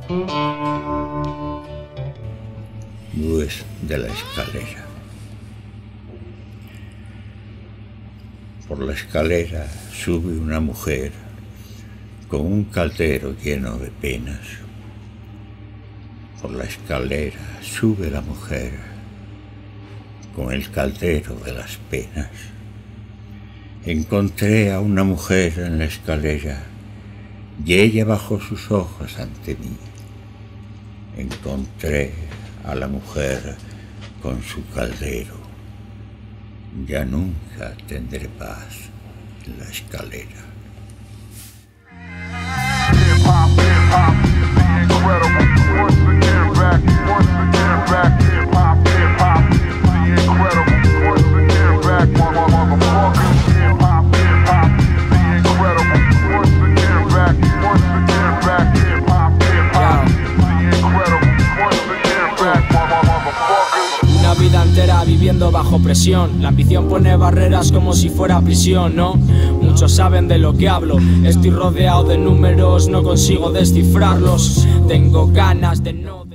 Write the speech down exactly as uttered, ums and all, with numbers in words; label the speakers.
Speaker 1: Nubes de la escalera. Por la escalera sube una mujer con un caldero lleno de penas. Por la escalera sube la mujer con el caldero de las penas. Encontré a una mujer en la escalera y ella bajó sus ojos ante mí. Encontré a la mujer con su caldero. Ya nunca tendré paz en la escalera.
Speaker 2: Una vida entera viviendo bajo presión. La ambición pone barreras como si fuera prisión, ¿no? Muchos saben de lo que hablo. Estoy rodeado de números, no consigo descifrarlos. Tengo ganas de no...